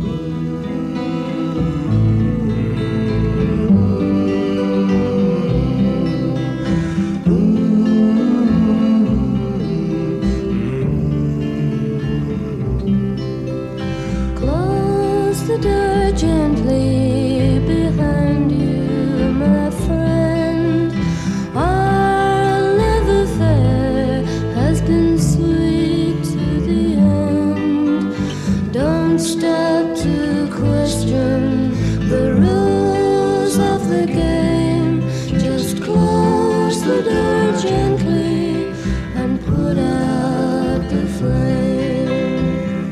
Close the door gently behind you, my friend. Our love affair has been sweet to the end. Don't stop to question the rules of the game. Just close the door gently and put out the flame.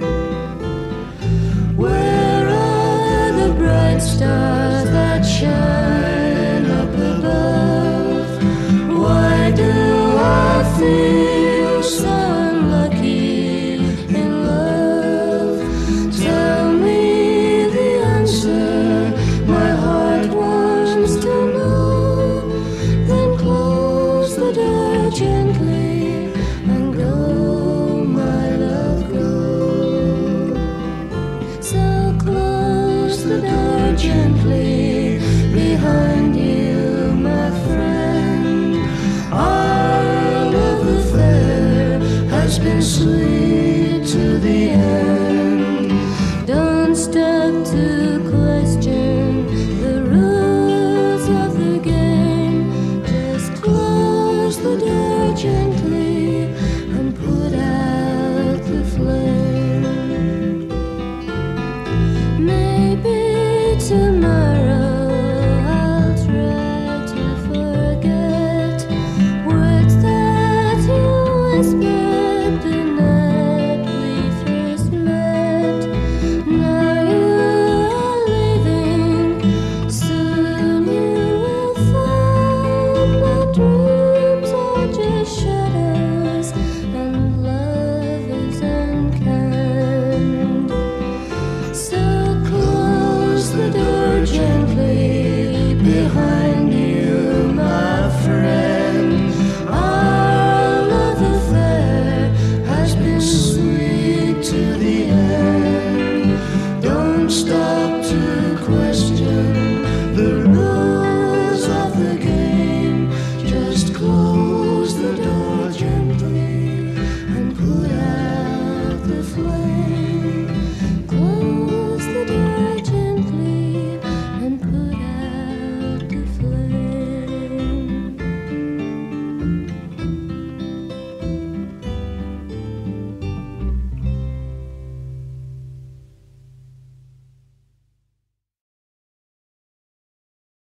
Where are the bright stars that shine up above? Why do I feel so unlucky in love? Tell me the answer, my heart wants to know. Then close the door gently and go, my love, go. So close the door gently behind you, my friend. Our love affair has been sweet to the end. Don't stop to question the rules of the game. Just close the door gently and put out the flame. Maybe tomorrow